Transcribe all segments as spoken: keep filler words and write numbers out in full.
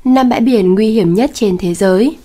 năm bãi biển nguy hiểm nhất trên thế giới.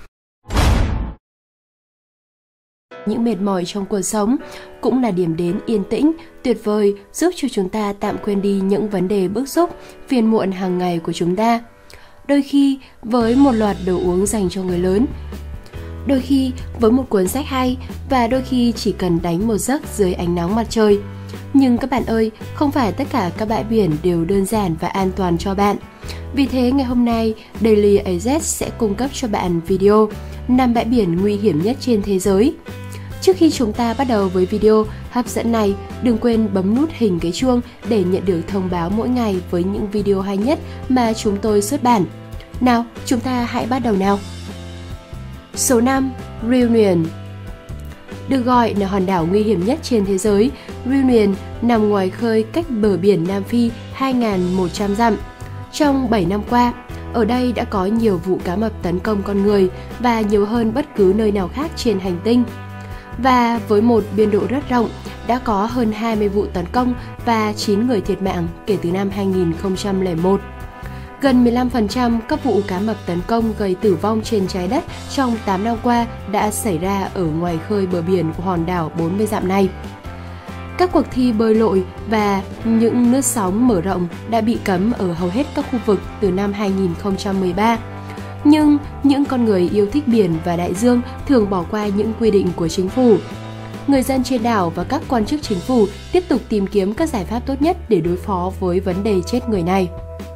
Những mệt mỏi trong cuộc sống cũng là điểm đến yên tĩnh, tuyệt vời giúp cho chúng ta tạm quên đi những vấn đề bức xúc, phiền muộn hàng ngày của chúng ta. Đôi khi với một loạt đồ uống dành cho người lớn, đôi khi với một cuốn sách hay và đôi khi chỉ cần đánh một giấc dưới ánh nắng mặt trời. Nhưng các bạn ơi, không phải tất cả các bãi biển đều đơn giản và an toàn cho bạn. Vì thế ngày hôm nay, Daily a z sẽ cung cấp cho bạn video năm bãi biển nguy hiểm nhất trên thế giới. Trước khi chúng ta bắt đầu với video hấp dẫn này, đừng quên bấm nút hình cái chuông để nhận được thông báo mỗi ngày với những video hay nhất mà chúng tôi xuất bản. Nào, chúng ta hãy bắt đầu nào! Số năm. Reunion. Được gọi là hòn đảo nguy hiểm nhất trên thế giới, Reunion nằm ngoài khơi cách bờ biển Nam Phi hai nghìn một trăm dặm. Trong bảy năm qua, ở đây đã có nhiều vụ cá mập tấn công con người và nhiều hơn bất cứ nơi nào khác trên hành tinh. Và với một biên độ rất rộng, đã có hơn hai mươi vụ tấn công và chín người thiệt mạng kể từ năm hai nghìn không trăm lẻ một. Gần mười lăm phần trăm các vụ cá mập tấn công gây tử vong trên trái đất trong tám năm qua đã xảy ra ở ngoài khơi bờ biển của hòn đảo bốn mươi dặm này. Các cuộc thi bơi lội và những lướt sóng mở rộng đã bị cấm ở hầu hết các khu vực từ năm hai nghìn không trăm mười ba. Nhưng những con người yêu thích biển và đại dương thường bỏ qua những quy định của chính phủ. Người dân trên đảo và các quan chức chính phủ tiếp tục tìm kiếm các giải pháp tốt nhất để đối phó với vấn đề chết người này.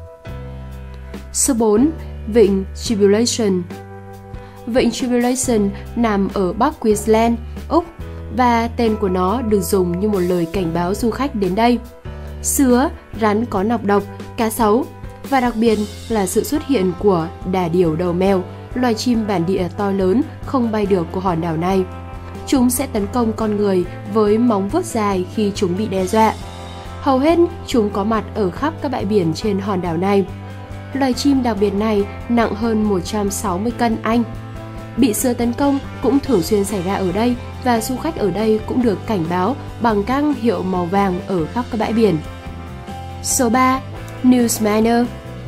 Số bốn. Vịnh Tribulation. Vịnh Tribulation nằm ở Bắc Queensland, Úc, và tên của nó được dùng như một lời cảnh báo du khách đến đây. Sứa, rắn có nọc độc, cá sấu, và đặc biệt là sự xuất hiện của đà điểu đầu mèo, loài chim bản địa to lớn không bay được của hòn đảo này. Chúng sẽ tấn công con người với móng vuốt dài khi chúng bị đe dọa. Hầu hết chúng có mặt ở khắp các bãi biển trên hòn đảo này. Loài chim đặc biệt này nặng hơn một trăm sáu mươi cân Anh. Bị sứa tấn công cũng thường xuyên xảy ra ở đây và du khách ở đây cũng được cảnh báo bằng các hiệu màu vàng ở khắp các bãi biển. Số ba. News Manor.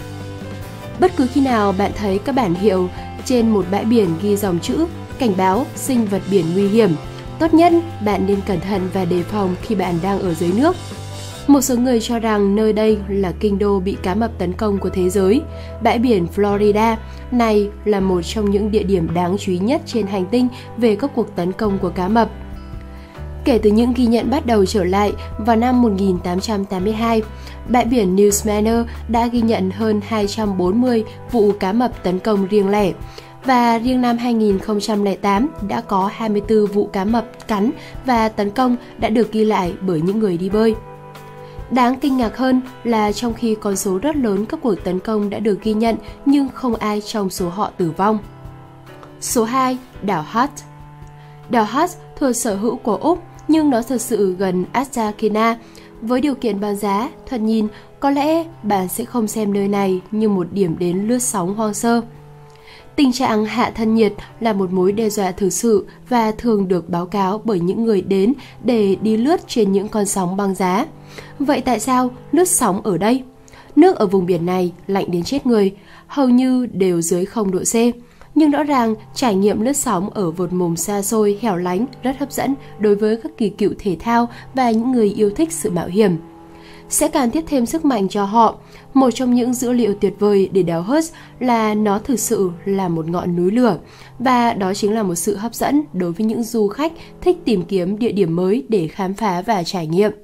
Bất cứ khi nào bạn thấy các bản hiệu trên một bãi biển ghi dòng chữ cảnh báo sinh vật biển nguy hiểm, tốt nhất bạn nên cẩn thận và đề phòng khi bạn đang ở dưới nước. Một số người cho rằng nơi đây là kinh đô bị cá mập tấn công của thế giới. Bãi biển Florida này là một trong những địa điểm đáng chú ý nhất trên hành tinh về các cuộc tấn công của cá mập. Kể từ những ghi nhận bắt đầu trở lại vào năm một nghìn tám trăm tám mươi hai, bãi biển News Manor đã ghi nhận hơn hai trăm bốn mươi vụ cá mập tấn công riêng lẻ. Và riêng năm hai nghìn không trăm lẻ tám đã có hai mươi tư vụ cá mập cắn và tấn công đã được ghi lại bởi những người đi bơi. Đáng kinh ngạc hơn là trong khi con số rất lớn các cuộc tấn công đã được ghi nhận nhưng không ai trong số họ tử vong. Số hai. Đảo Hut. Đảo Hut thuộc sở hữu của Úc nhưng nó thực sự gần Argentina. Với điều kiện băng giá, thoạt nhìn, có lẽ bạn sẽ không xem nơi này như một điểm đến lướt sóng hoang sơ. Tình trạng hạ thân nhiệt là một mối đe dọa thực sự và thường được báo cáo bởi những người đến để đi lướt trên những con sóng băng giá. Vậy tại sao lướt sóng ở đây? Nước ở vùng biển này lạnh đến chết người, hầu như đều dưới không độ C. Nhưng rõ ràng, trải nghiệm lướt sóng ở một vùng xa xôi, hẻo lánh rất hấp dẫn đối với các kỳ cựu thể thao và những người yêu thích sự mạo hiểm. Sẽ càng tiếp thêm sức mạnh cho họ. Một trong những dữ liệu tuyệt vời để đảo Hut là nó thực sự là một ngọn núi lửa, và đó chính là một sự hấp dẫn đối với những du khách thích tìm kiếm địa điểm mới để khám phá và trải nghiệm.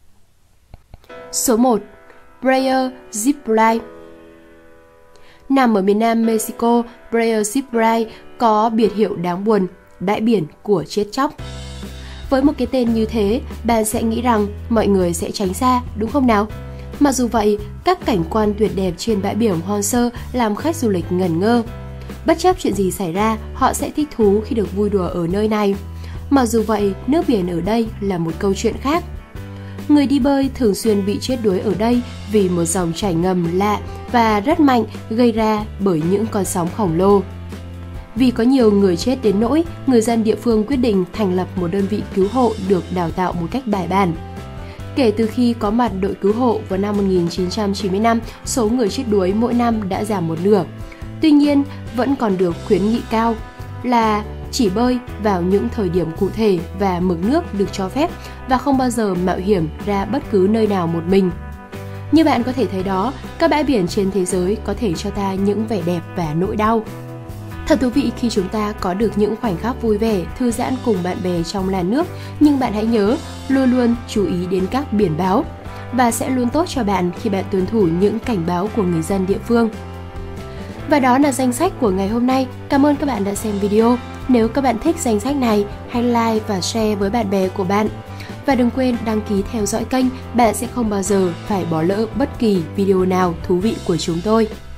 Số một. Brea Zipline. Nằm ở miền nam Mexico, Brea Zipline có biệt hiệu đáng buồn, bãi biển của chết chóc. Với một cái tên như thế, bạn sẽ nghĩ rằng mọi người sẽ tránh xa, đúng không nào? Mặc dù vậy, các cảnh quan tuyệt đẹp trên bãi biển hoang sơ làm khách du lịch ngẩn ngơ. Bất chấp chuyện gì xảy ra, họ sẽ thích thú khi được vui đùa ở nơi này. Mặc dù vậy, nước biển ở đây là một câu chuyện khác. Người đi bơi thường xuyên bị chết đuối ở đây vì một dòng chảy ngầm lạ và rất mạnh gây ra bởi những con sóng khổng lồ. Vì có nhiều người chết đến nỗi, người dân địa phương quyết định thành lập một đơn vị cứu hộ được đào tạo một cách bài bản. Kể từ khi có mặt đội cứu hộ vào năm một nghìn chín trăm chín mươi lăm, số người chết đuối mỗi năm đã giảm một nửa. Tuy nhiên, vẫn còn được khuyến nghị cao là chỉ bơi vào những thời điểm cụ thể và mực nước được cho phép và không bao giờ mạo hiểm ra bất cứ nơi nào một mình. Như bạn có thể thấy đó, các bãi biển trên thế giới có thể cho ta những vẻ đẹp và nỗi đau. Thật thú vị khi chúng ta có được những khoảnh khắc vui vẻ, thư giãn cùng bạn bè trong làn nước, nhưng bạn hãy nhớ luôn luôn chú ý đến các biển báo và sẽ luôn tốt cho bạn khi bạn tuân thủ những cảnh báo của người dân địa phương. Và đó là danh sách của ngày hôm nay. Cảm ơn các bạn đã xem video. Nếu các bạn thích danh sách này, hãy like và share với bạn bè của bạn. Và đừng quên đăng ký theo dõi kênh, bạn sẽ không bao giờ phải bỏ lỡ bất kỳ video nào thú vị của chúng tôi.